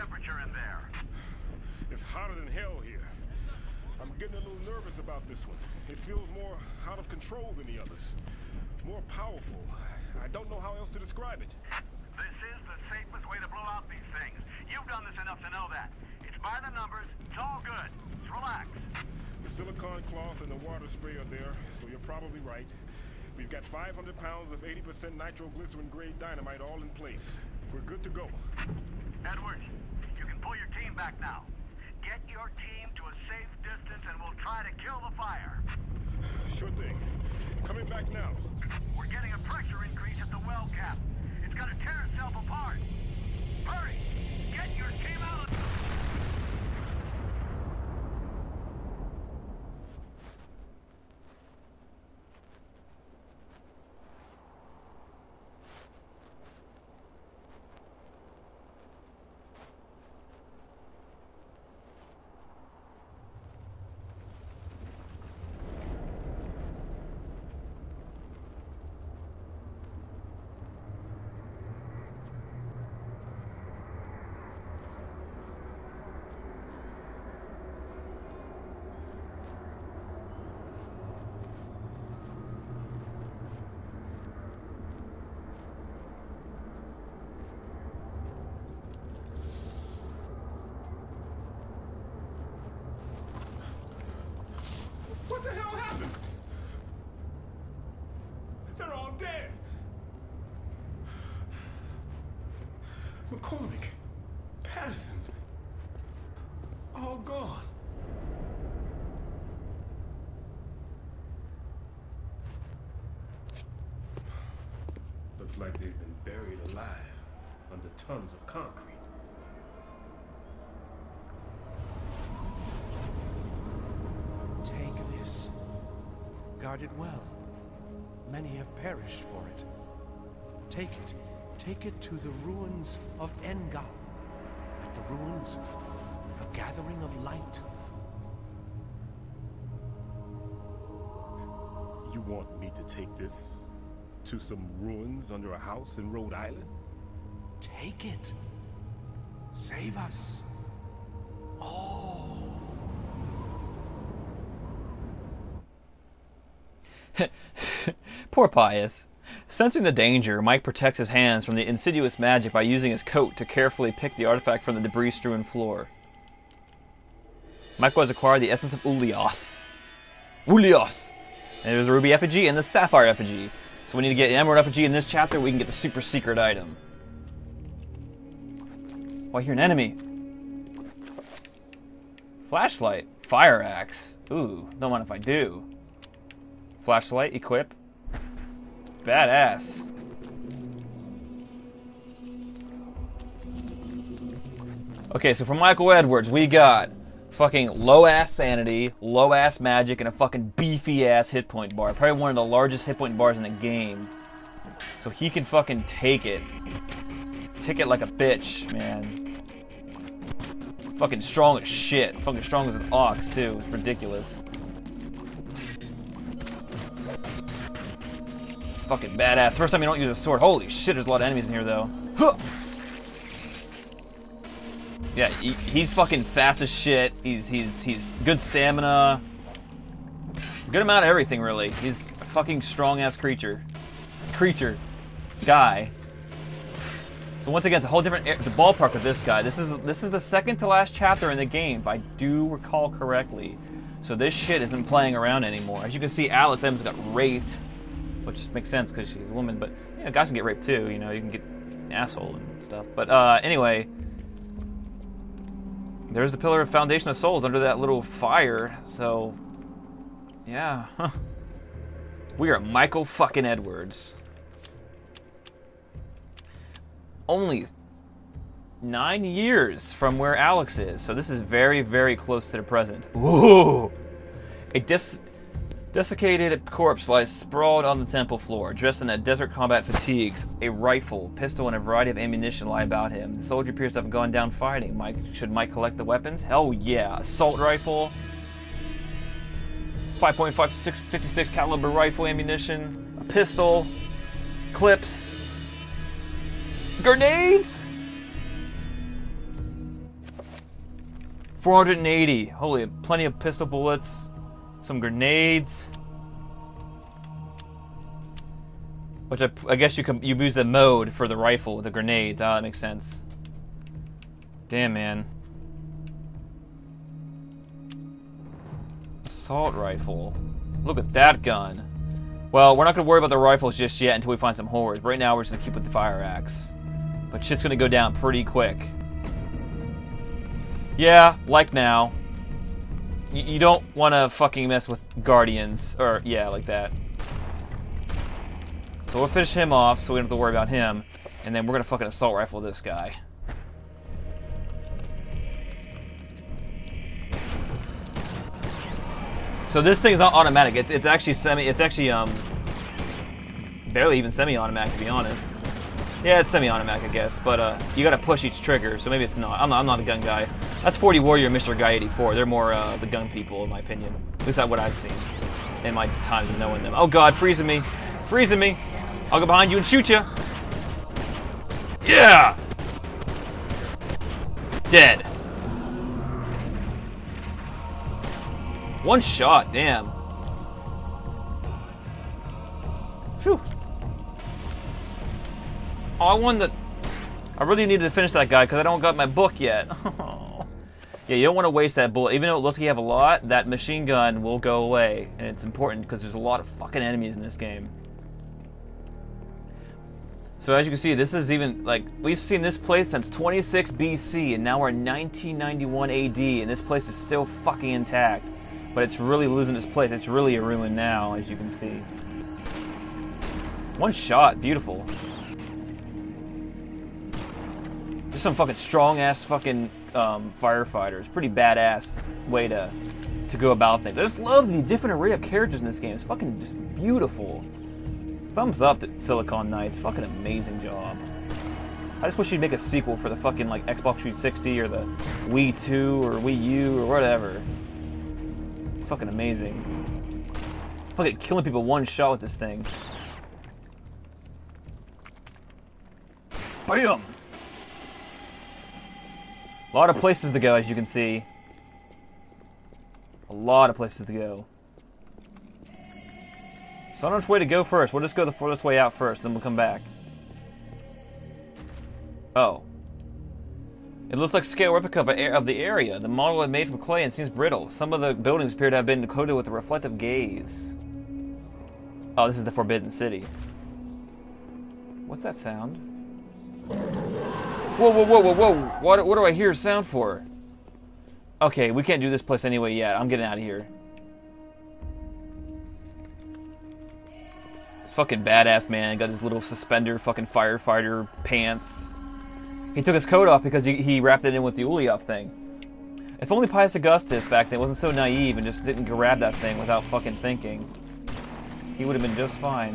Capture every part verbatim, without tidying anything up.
temperature in there? It's hotter than hell here. I'm getting a little nervous about this one. It feels more out of control than the others. More powerful. I don't know how else to describe it. This is the safest way to blow out these things. You've done this enough to know that. It's by the numbers. It's all good. Just relax. The silicone cloth and the water spray are there, so you're probably right. We've got five hundred pounds of eighty percent nitroglycerin grade dynamite all in place. We're good to go. Edwards, you can pull your team back now. Get your team to a safe distance and we'll try to kill the fire. Sure thing. Coming back now. We're getting a pressure increase at the well cap. It's gonna tear itself apart. Hurry! Get your team out of... What the hell happened? They're all dead. McCormick, Patterson, all gone. Looks like they've been buried alive under tons of concrete. Take this. Guard it well. Many have perished for it. Take it. Take it to the ruins of Engal. At the ruins, a gathering of light. You want me to take this to some ruins under a house in Rhode Island? Take it. Save us. Oh. Poor Pius. Sensing the danger, Mike protects his hands from the insidious magic by using his coat to carefully pick the artifact from the debris-strewn floor. Michael has acquired the essence of Ulyaoth. Ulyaoth! And there's a ruby effigy and the sapphire effigy. So we need to get an emerald effigy in this chapter, we can get the super secret item. Oh, I hear an enemy. Flashlight. Fire axe. Ooh, don't mind if I do. Flashlight, equip. Badass. Okay, so for Michael Edwards, we got fucking low-ass sanity, low-ass magic, and a fucking beefy-ass hit point bar. Probably one of the largest hit point bars in the game. So he can fucking take it. Take it like a bitch, man. Fucking strong as shit. Fucking strong as an ox, too. It's ridiculous. Fucking badass. First time you don't use a sword. Holy shit, there's a lot of enemies in here, though. Huh! Yeah, he, he's fucking fast as shit. He's he's he's good stamina. Good amount of everything, really. He's a fucking strong-ass creature. Creature. Guy. So once again, it's a whole different the ballpark with this guy. This is this is the second to last chapter in the game, if I do recall correctly. So this shit isn't playing around anymore. As you can see, Alex Evans got raped. Which makes sense because she's a woman, but you know, guys can get raped too. You know, you can get an asshole and stuff. But uh, anyway, there's the pillar of Foundation of Souls under that little fire. So, yeah, huh. We are Michael fucking Edwards. Only nine years from where Alex is, so this is very, very close to the present. Ooh, a dis. Desiccated corpse lies sprawled on the temple floor, dressed in a desert combat fatigues. A rifle, pistol, and a variety of ammunition lie about him. The soldier appears to have gone down fighting. Mike, should Mike collect the weapons? Hell yeah. Assault rifle. five point five six fifty-six caliber rifle ammunition. A pistol. Clips. Grenades! four hundred eighty. Holy, plenty of pistol bullets. Some grenades. Which I, I guess you can you use the mode for the rifle with the grenades. Ah, that makes sense. Damn, man. Assault rifle. Look at that gun. Well, we're not going to worry about the rifles just yet until we find some horrors. Right now, we're just going to keep with the fire axe. But shit's going to go down pretty quick. Yeah, like now. Y you don't want to fucking mess with Guardians. Or, yeah, like that. So we'll finish him off so we don't have to worry about him. And then we're going to fucking assault rifle this guy. So this thing is not automatic. It's it's actually semi. It's actually um barely even semi-automatic, to be honest. Yeah, it's semi-automatic, I guess. But uh, you got to push each trigger, so maybe it's not. I'm not. I'm not a gun guy. That's forty Warrior, and Mister Guy eighty-four. They're more uh, the gun people, in my opinion. At least that's what I've seen in my times of knowing them. Oh God, freezing me, freezing me. I'll go behind you and shoot you. Yeah. Dead. One shot, damn. Phew. Oh, I won the... I really needed to finish that guy because I don't got my book yet. Yeah, you don't want to waste that bullet. Even though it looks like you have a lot, that machine gun will go away. And it's important because there's a lot of fucking enemies in this game. So as you can see, this is even, like, we've seen this place since twenty-six B C, and now we're in nineteen ninety-one A D, and this place is still fucking intact. But it's really losing its place. It's really a ruin now, as you can see. One shot, beautiful. There's some fucking strong-ass fucking um, firefighters. Pretty badass way to to go about things. I just love the different array of characters in this game. It's fucking just beautiful. Thumbs up to Silicon Knights. Fucking amazing job. I just wish you'd make a sequel for the fucking like Xbox three sixty or the Wii two or Wii U or whatever. Fucking amazing. Fucking killing people one shot with this thing. Bam! A lot of places to go, as you can see. A lot of places to go. So I don't know which way to go first. We'll just go the furthest way out first, then we'll come back. Oh. It looks like a scale replica of, a, of the area. The model is made from clay and seems brittle. Some of the buildings appear to have been coated with a reflective gaze. Oh, this is the Forbidden City. What's that sound? Whoa, whoa, whoa, whoa, whoa. What, what do I hear sound for? Okay, we can't do this place anyway yet. I'm getting out of here. Fucking badass man. Got his little suspender fucking firefighter pants. He took his coat off because he, he wrapped it in with the Uliov thing. If only Pius Augustus back then wasn't so naive and just didn't grab that thing without fucking thinking. He would have been just fine.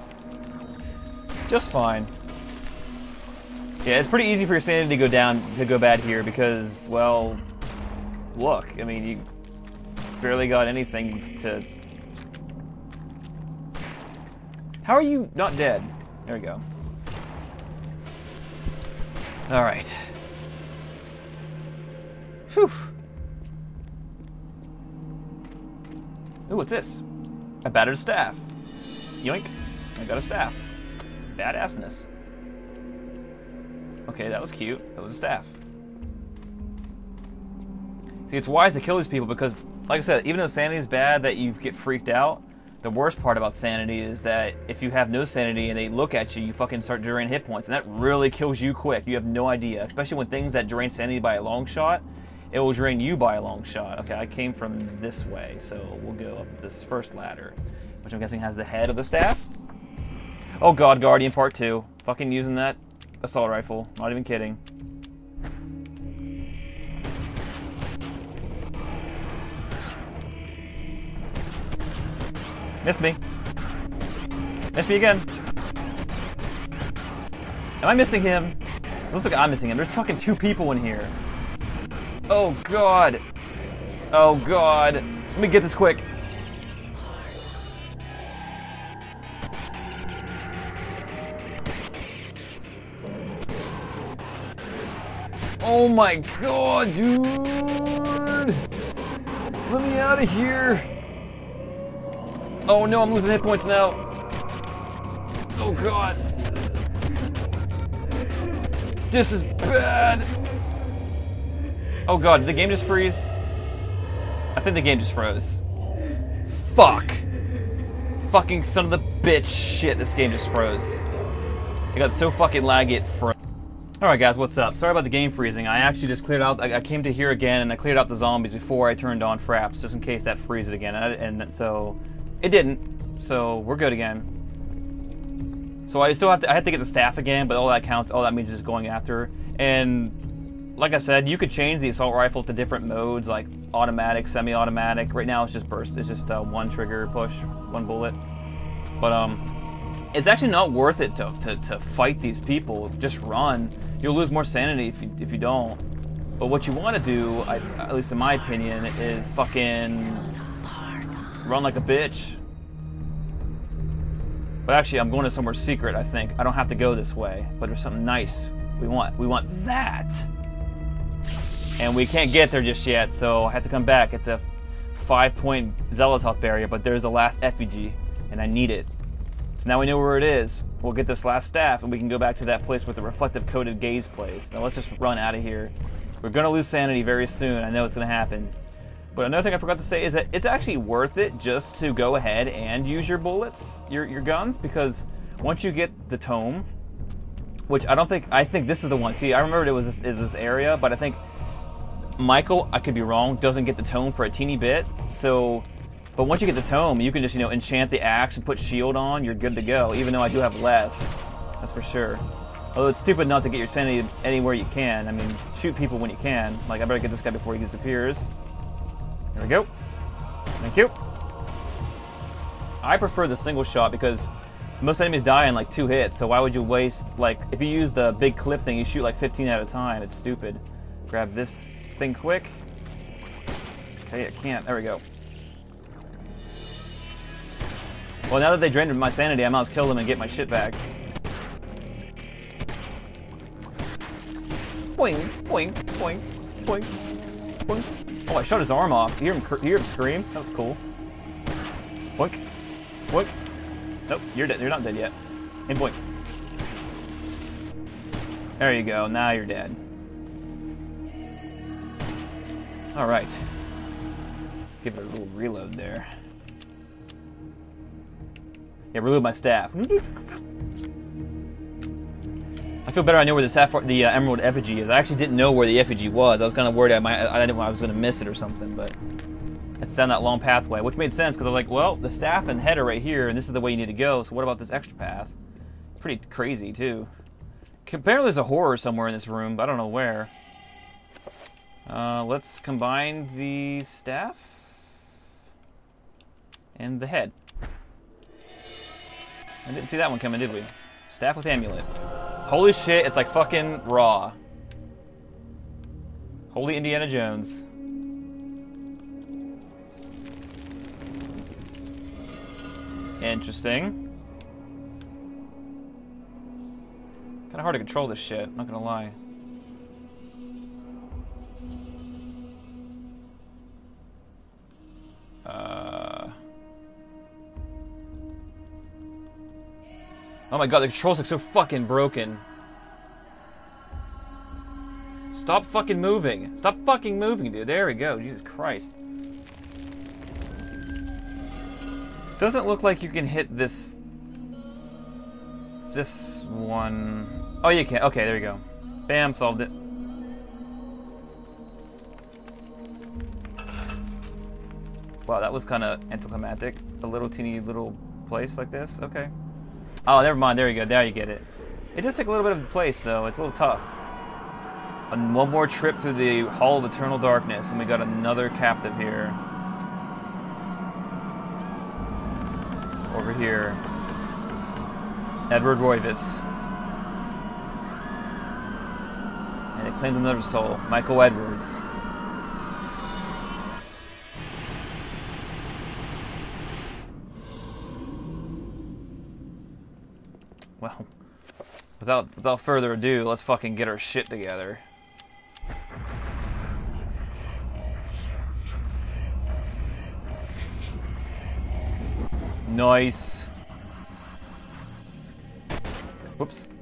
Just fine. Yeah, it's pretty easy for your sanity to go down, to go bad here because, well, look, I mean, you barely got anything to... How are you not dead? There we go. Alright. Whew. Ooh, what's this? A battered staff. Yoink. I got a staff. Badassness. Okay, that was cute. That was a staff. See, it's wise to kill these people because, like I said, even though sanity is bad that you get freaked out, the worst part about sanity is that if you have no sanity and they look at you, you fucking start draining hit points, and that really kills you quick. You have no idea, especially when things that drain sanity by a long shot, it will drain you by a long shot. Okay, I came from this way, so we'll go up this first ladder, which I'm guessing has the head of the staff. Oh God, Guardian Part two. Fucking using that assault rifle. Not even kidding. Missed me. Missed me again. Am I missing him? It looks like I'm missing him. There's fucking two people in here. Oh God. Oh God. Let me get this quick. Oh my god, dude! Let me out of here! Oh no, I'm losing hit points now. Oh god. This is bad. Oh god, did the game just freeze? I think the game just froze. Fuck. Fucking son of the bitch shit, this game just froze. It got so fucking laggy it froze. Alright guys, what's up? Sorry about the game freezing. I actually just cleared out, I, I came to here again and I cleared out the zombies before I turned on Fraps, just in case that freezes it again. And, I, and so, it didn't. So, we're good again. So I still have to, I have to get the staff again, but all that counts, all that means is just going after. And, like I said, you could change the assault rifle to different modes, like automatic, semi-automatic. Right now it's just burst, it's just uh, one trigger push, one bullet. But, um... it's actually not worth it to, to, to fight these people. Just run. You'll lose more sanity if you, if you don't. But what you want to do, I, at least in my opinion, is fucking run like a bitch. But actually, I'm going to somewhere secret, I think. I don't have to go this way, but there's something nice. We want, we want that. And we can't get there just yet, so I have to come back. It's a five-point Xel'lotath barrier, but there's the last effigy, and I need it. So now we know where it is. We'll get this last staff and we can go back to that place with the reflective coated gaze place. Now let's just run out of here. We're gonna lose sanity very soon. I know it's gonna happen. But another thing I forgot to say is that it's actually worth it just to go ahead and use your bullets, your, your guns, because once you get the tome, which I don't think, I think this is the one. See, I remembered it was this, it was this area, but I think Michael, I could be wrong, doesn't get the tome for a teeny bit. So, but once you get the tome, you can just, you know, enchant the axe and put shield on, you're good to go, even though I do have less, that's for sure. Although it's stupid not to get your sanity anywhere you can. I mean, shoot people when you can. Like, I better get this guy before he disappears. Here we go. Thank you. I prefer the single shot because most enemies die in like two hits, so why would you waste, like, if you use the big clip thing, you shoot like fifteen at a time, it's stupid. Grab this thing quick. Okay, I can't, there we go. Well, now that they drained my sanity, I might as well kill them and get my shit back. Boing, boing, boing, boing, boing. Oh, I shot his arm off. You hear him, you hear him scream? That was cool. Boink, boink. Nope, you're dead. You're not dead yet. And boink. There you go. Now you're dead. All right. Let's give it a little reload there. Yeah, reload my staff. I feel better. I know where the sapphire, the uh, emerald effigy is. I actually didn't know where the effigy was. I was kind of worried I might, I didn't, I was going to miss it or something. But it's down that long pathway, which made sense because I was like, well, the staff and head are right here, and this is the way you need to go. So what about this extra path? Pretty crazy too. Apparently, there's a horror somewhere in this room, but I don't know where. Uh, let's combine the staff and the head. I didn't see that one coming, did we? Staff with amulet. Holy shit, it's like fucking Raw. Holy Indiana Jones. Interesting. Kinda hard to control this shit, not gonna lie. Uh... Oh my god, the controls look so fucking broken. Stop fucking moving. Stop fucking moving, dude. There we go. Jesus Christ. Doesn't look like you can hit this... This one... Oh, you can. Okay, there you go. Bam, solved it. Wow, that was kind of anticlimactic. A little teeny little place like this. Okay. Oh, never mind. There you go. There you get it. It does take a little bit of place, though. It's a little tough. And one more trip through the Hall of Eternal Darkness, and we got another captive here. Over here. Edward Roivas. And it claims another soul. Michael Edwards. Well, without without further ado, let's fucking get our shit together. Nice. Whoops.